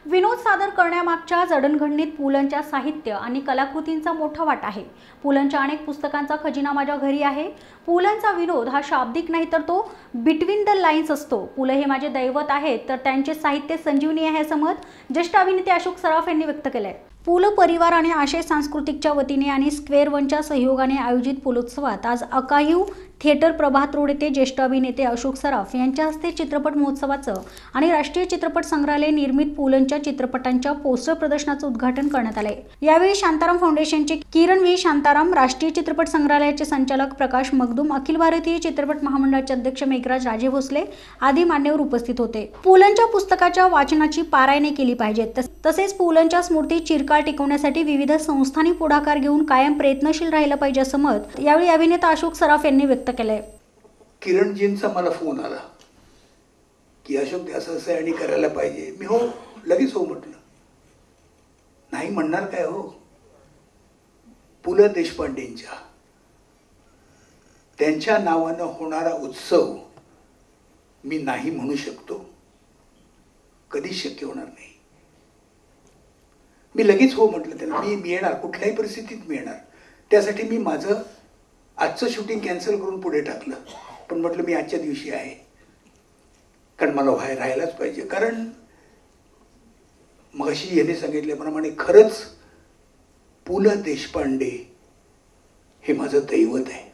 विनोद सादर करण्यामागच्या जडणघडणीत पुलंच्या साहित्य आणि कलाकृतींचा मोठा वाटा आहे। पुलंच्या अनेक पुस्तकांचा खजिना माझ्या घरी आहे। पुलंचा विनोद हा शाब्दिक नाही तर तो बिटवीन द लाईन्स असतो। पुलं हे माझे दैवत आहेत तर त्यांचे साहित्य संजीवनी आहे असं मत ज्येष्ठ अभिनेते अशोक सराफ यांनी व्यक्त केलंय। पुल परिवार आणि आशय सांस्कृतिकच्या वतीने आणि स्क्वेअर वनच्या सहयोगाने आयोजित पुलोत्सवात आज अकाहिव थिएटर प्रभात रोड येथे ज्येष्ठ अभिनेते अशोक सराफ यांच्या हस्ते चित्रपट महोत्सवाचं आणि राष्ट्रीय चित्रपट संग्रहालय निर्मित पुलंच्या चित्रपटांच्या पोस्टर प्रदर्शनाचं उद्घाटन करण्यात आले। यावेळी शांताराम फाउंडेशनचे किरण व्ही शांताराम, राष्ट्रीय चित्रपट संग्रहालयाचे संचालक प्रकाश मगदूम, अखिल भारतीय चित्रपट महामंडळाचे अध्यक्ष मेघराज राजे भोसले आदी मान्यवर उपस्थित होते। पुलंच्या पुस्तकाच्या वाचनाची पारायणे केली पाहिजेत, तसेच पुलंच्या स्मृती चिरकाल टिकवण्यासाठी विविध संस्थांनी पुढाकार घेऊन कायम प्रयत्नशील राहिलं पाहिजे असं मत यावेळी अभिनेता अशोक सराफ यांनी व्यक्त केलंय। किरणजींचा मला फोन आला की अशोक असं असं आणि करायला पाहिजे। मी हो लगेच हो म्हटलं, नाही म्हणणार काय हो। पु ल देशपांडेंच्या त्यांच्या नावानं होणारा उत्सव मी नाही म्हणू शकतो, कधीच शक्य होणार नाही। मी लगेच हो म्हटलं त्याला, मी येणार, कुठल्याही परिस्थितीत मी येणार। त्यासाठी मी माझं आजचं शूटिंग कॅन्सल करून पुढे टाकलं, पण म्हटलं मी आजच्या दिवशी आहे, कारण मला राहायलाच पाहिजे। कारण मगाशी याने सांगितल्याप्रमाणे खरंच पु ल देशपांडे हे माझं दैवत आहे।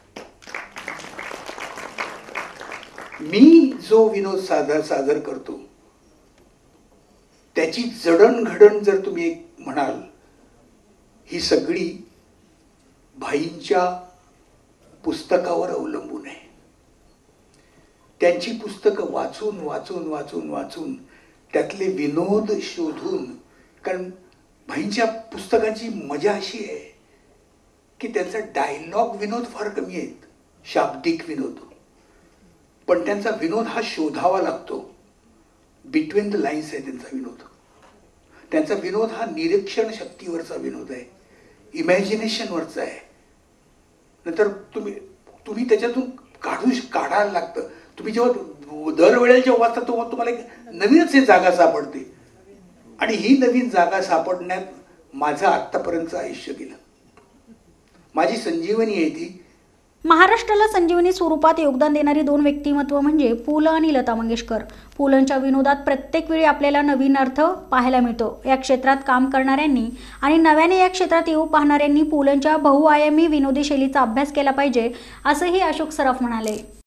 मी जो विनोद सादर करतो त्याची जडणघडण जर तुम्ही म्हणाल, ही सगळी भाईंच्या पुस्तकावर अवलंबून आहे। त्यांची पुस्तकं वाचून वाचून वाचून वाचून त्यातले विनोद शोधून, कारण भाईंच्या पुस्तकांची मजा अशी आहे की त्यांचा डायलॉग विनोद फार कमी आहेत, शाब्दिक विनोद, पण त्यांचा विनोद हा शोधावा लागतो। बिटवीन द लाईन्स आहे त्यांचा विनोद। त्यांचा विनोद हा निरीक्षण शक्तीवरचा विनोद आहे, इमॅजिनेशनवरचा आहे। नंतर तुम्ही त्याच्यातून काढायला लागतं। तुम्ही जेव्हा दरवेळेला जेव्हा वाचता तेव्हा तुम्हाला एक नवीनच जागा सापडते, आणि ही नवीन जागा सापडण्यात माझं आत्तापर्यंतचं आयुष्य गेलं। माझी संजीवनी आहे ती। महाराष्ट्राला संजीवनी स्वरूपात योगदान देणारी दोन व्यक्तिमत्व म्हणजे पु ल आणि लता मंगेशकर। पुलंच्या विनोदात प्रत्येक वेळी आपल्याला नवीन अर्थ पाहायला मिळतो। या क्षेत्रात काम करणाऱ्यांनी आणि नव्याने या क्षेत्रात येऊ पाहणाऱ्यांनी पुलंच्या बहुआयामी विनोदी शैलीचा अभ्यास केला पाहिजे असंही अशोक सराफ म्हणाले।